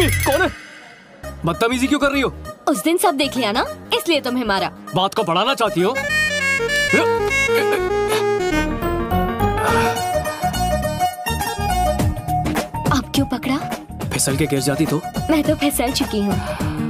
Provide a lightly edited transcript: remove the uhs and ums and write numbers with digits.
Mummy कौन है? बदतमीजी क्यों कर रही हो? उस दिन सब देख लिया ना, इसलिए तुम्हें मारा। बात को बढ़ाना चाहती हो? अब क्यों पकड़ा? फिसल के गिर जाती तो? मैं तो फिसल चुकी हूँ।